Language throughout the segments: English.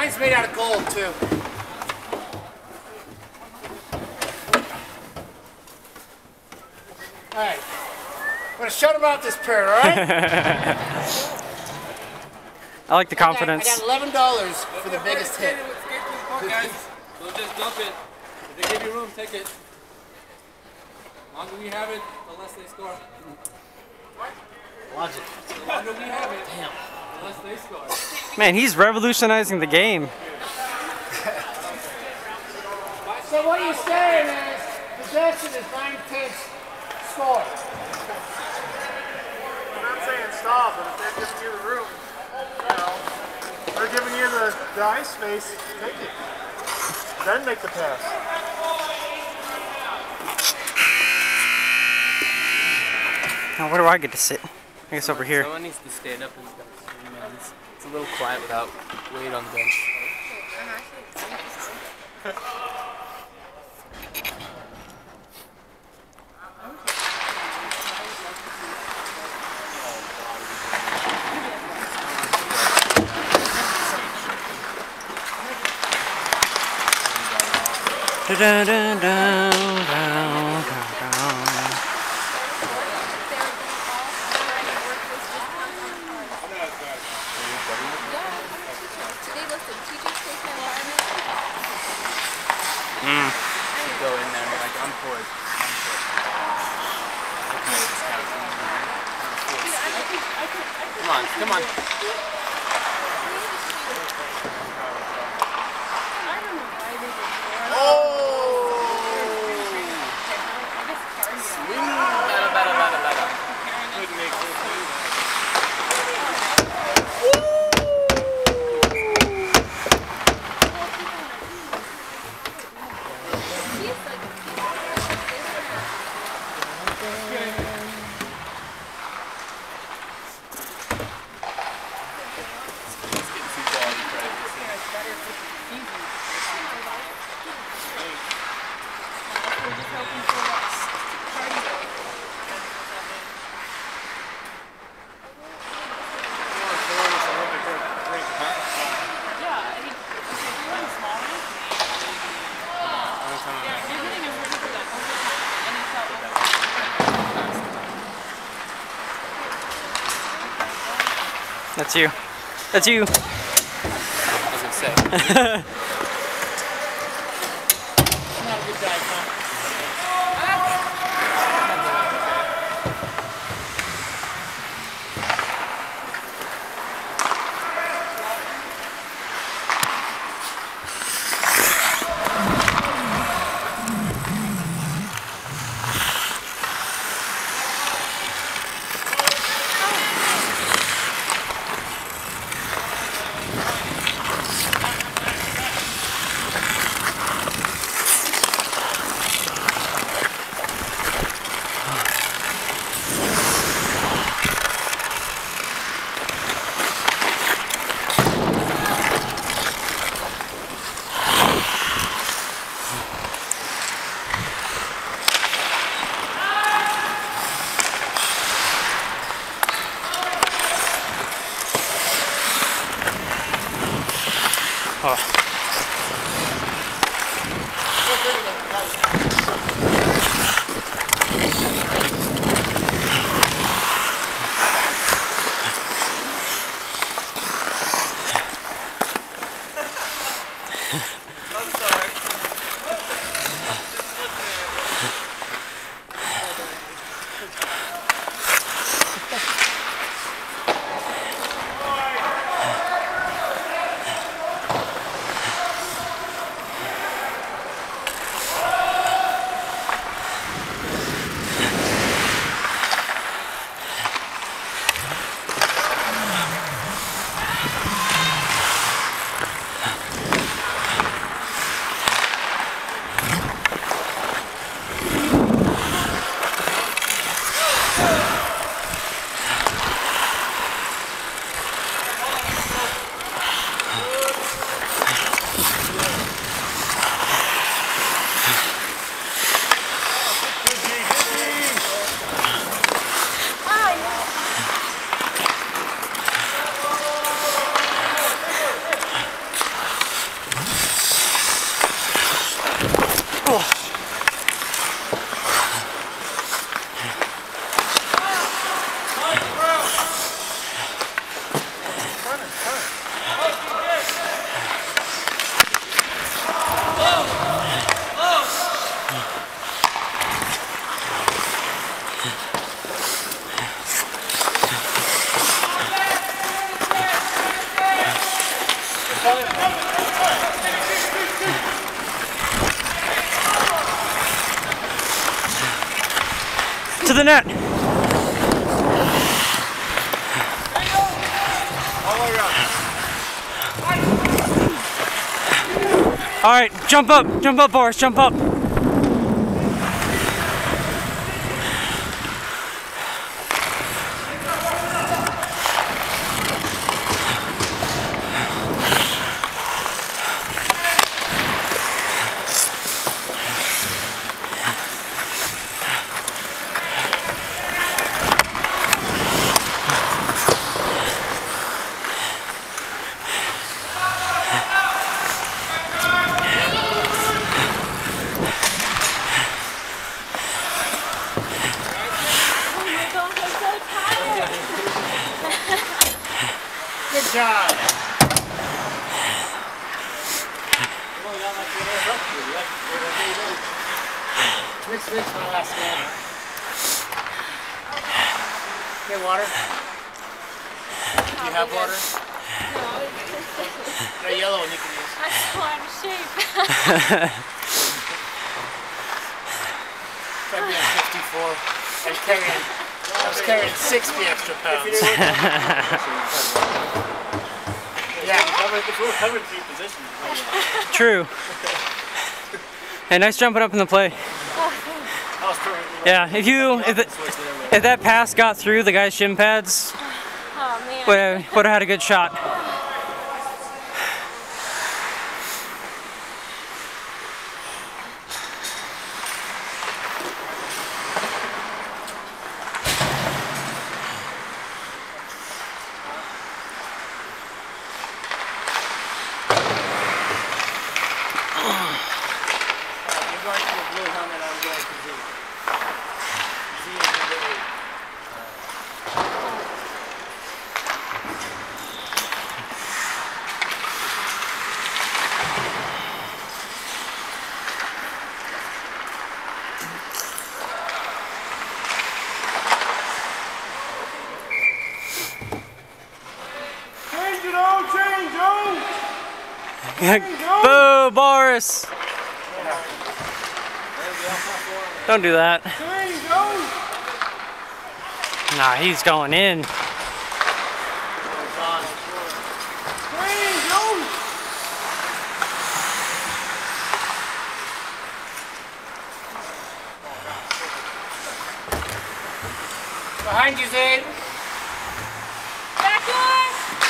Mine's made out of gold too. Alright. I'm gonna shut about this pair, alright? I like the confidence. I got $11 for the biggest hit. Guys, don't just dump it. If they give you room, take it. The longer we have it, the less they score. Logic. The longer we have it, the less they score. Man, he's revolutionizing the game. So what you're saying is, possession is 9/10 score. I'm not saying stop, but if they're giving you the room, you know, they're giving you the ice space, take it. Then make the pass. Now, where do I get to sit? I guess over here. Someone needs to stand up and go. It's a little quiet without weight on the bench. Da, da, da, da, da, da. Go in there and be like, I'm for it. Come on. That's you. That's you. I was gonna say. Not a good dive, huh? To the net. All right, jump up, Boris, jump up. Good job. Mix my last man. Okay, water? Do you have water? No. A yellow one you can use. I'm so out of shape. Try being 54 and carrying. I was carrying 60 extra pounds. Yeah. If we're covered 3 positions. True. Hey, nice jumping up in the play. Yeah, if that pass got through the guy's shin pads, Oh man. would have had a good shot. You're going to the blue helmet, I'm going to Z. Z is number 8. Change it all, change, Boo, Boris! Don't do that. Change, Nah, he's going in. Behind you, Zane. Back door.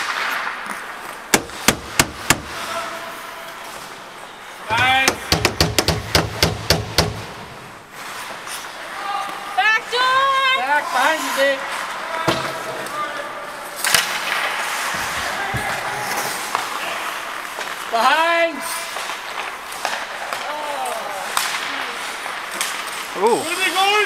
Guys. Back door. Back behind you, Zane. Behind. Ooh. Where are they going?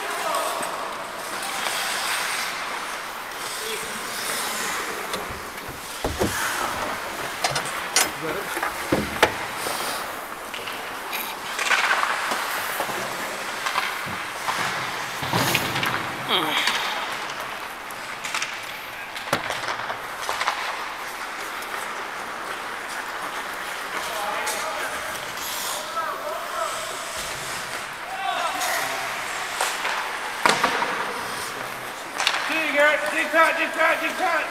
Deep cut, deep cut, deep cut.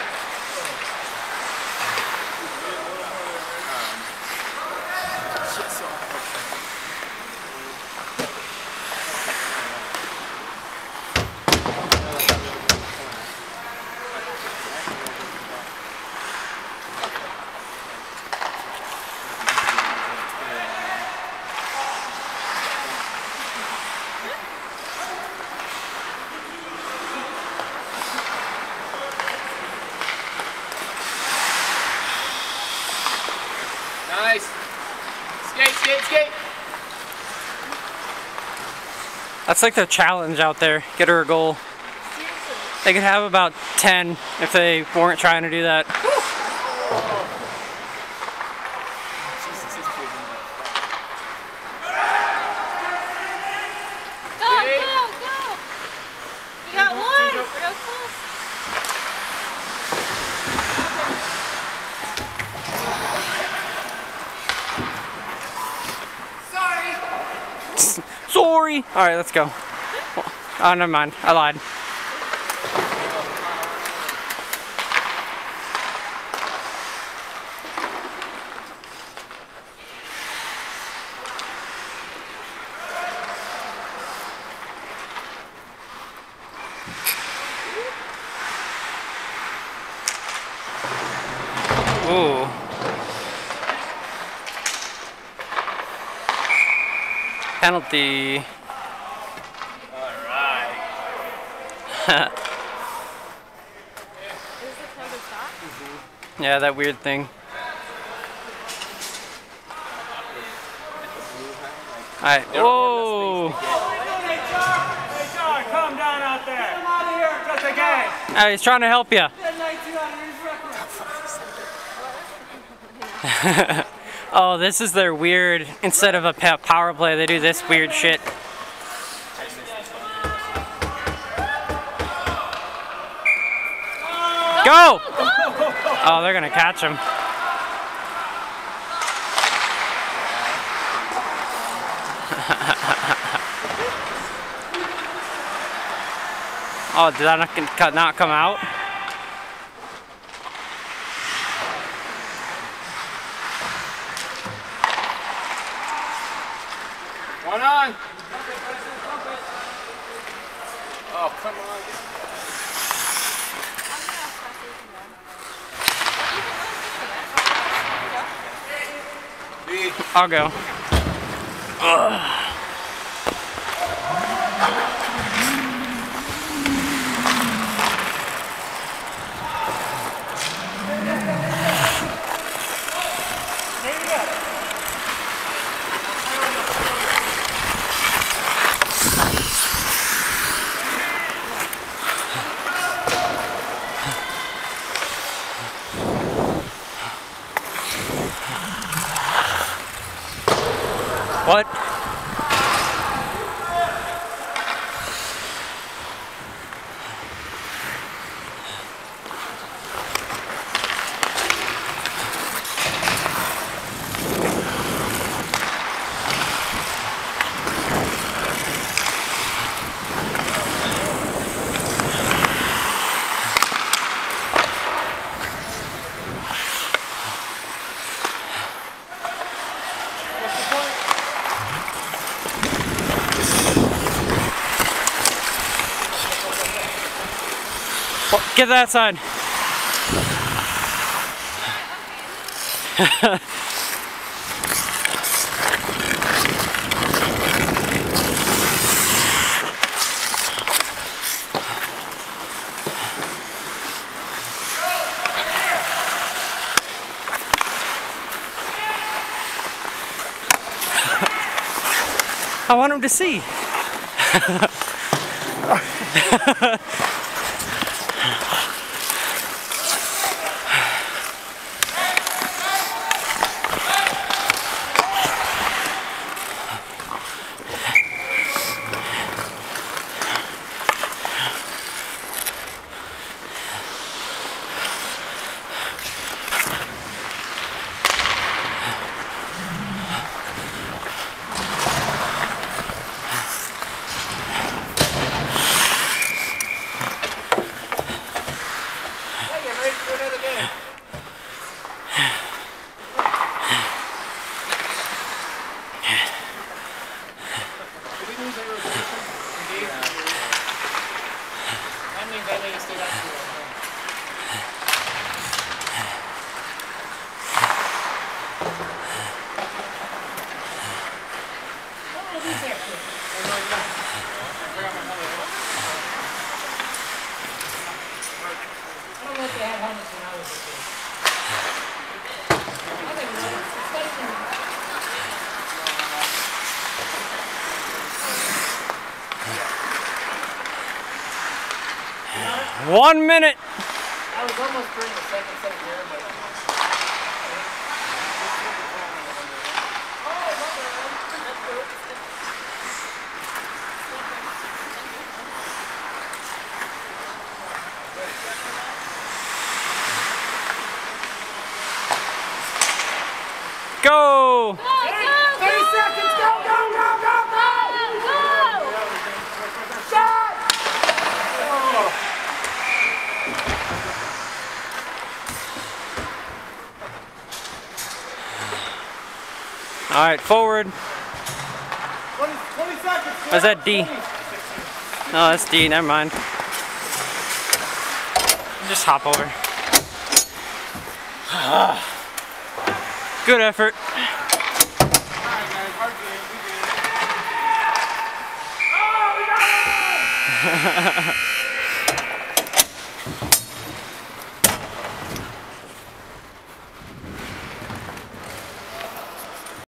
Nice. Skate, skate, skate. That's like their challenge out there. Get her a goal. They could have about 10 if they weren't trying to do that. Go, go, go. We got one. Real close. story. All right, let's go. Oh, never mind. I lied. Ooh. Penalty. Alright. Yeah, that weird thing. Alright. Whoa! HR, calm down out there. Get him out of here. Just a game. He's trying to help you. Oh, this is their weird, instead of a power play, they do this weird shit. Go! Oh, they're gonna catch him. Oh, did that not come out? One on. Oh, come on. I'll go. Ugh. What? Get that side. I want him to see. One minute. I was almost during the second set there, but... Go! 30 seconds, go, go, go, go, go! All right, forward. 20 seconds. Is that D? No, that's D. Never mind. Just hop over. Good effort. Oh, we got it!